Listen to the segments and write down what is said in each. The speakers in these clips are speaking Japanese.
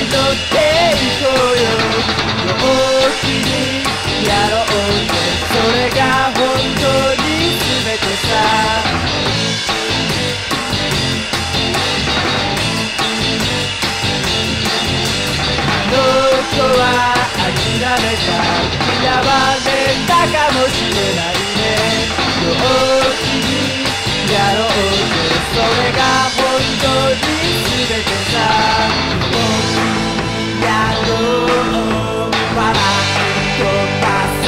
乗っていこうよ。陽気にやろうぜ、それが本当に全てさ。あの子は諦めた、嫌われたかもしれないね。陽気にやろうぜ、それが本当に全てさ。陽気にやろう、笑い飛ばそう。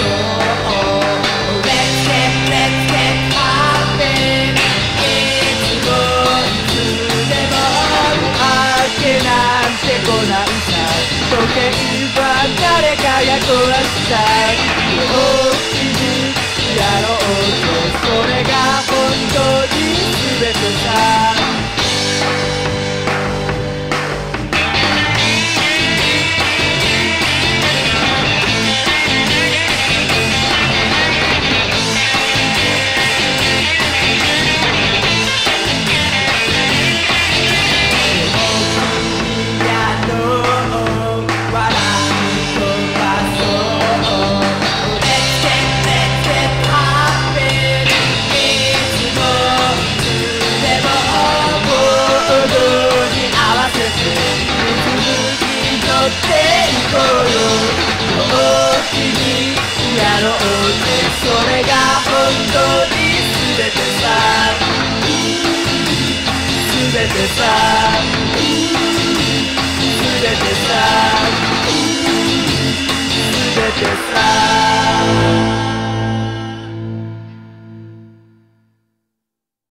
Let's get happy、 いつもいつでも明けなんて来ないさ。時計は誰かが壊した。陽気にやろうぜ、それが本当に全てさ。乗っていこうよ。陽気にやろうぜ、それが本当に全てさ。全てさ、全てさ、全てさ。